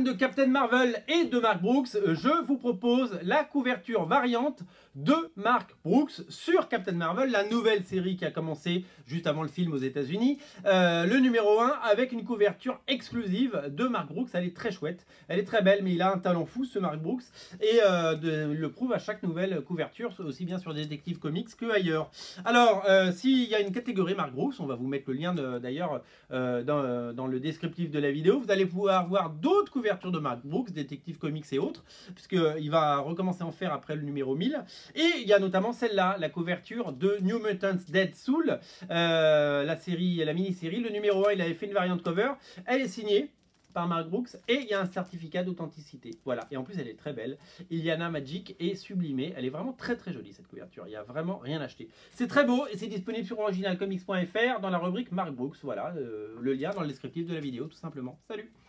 de Captain Marvel et de Mark Brooks, je vous propose la couverture variante de Mark Brooks sur Captain Marvel, la nouvelle série qui a commencé juste avant le film aux États-Unis. Le numéro 1 avec une couverture exclusive de Mark Brooks. Elle est très chouette, elle est très belle, mais il a un talent fou ce Mark Brooks et il le prouve à chaque nouvelle couverture, aussi bien sur Detective Comics que ailleurs. Alors, s'il y a une catégorie Mark Brooks, on va vous mettre le lien d'ailleurs dans le descriptif de la vidéo. Vous allez pouvoir voir d'autres couvertures de Mark Brooks, Detective Comics et autres, puisqu'il va recommencer à en faire après le numéro 1000. Et il y a notamment celle-là, la couverture de New Mutants Dead Soul, la mini-série. Le numéro 1, il avait fait une variante cover. Elle est signée par Mark Brooks et il y a un certificat d'authenticité. Voilà, et en plus elle est très belle. Iliana Magic est sublimée. Elle est vraiment très très jolie cette couverture. Il n'y a vraiment rien à acheter. C'est très beau et c'est disponible sur originalcomics.fr dans la rubrique Mark Brooks. Voilà, le lien dans le descriptif de la vidéo tout simplement. Salut!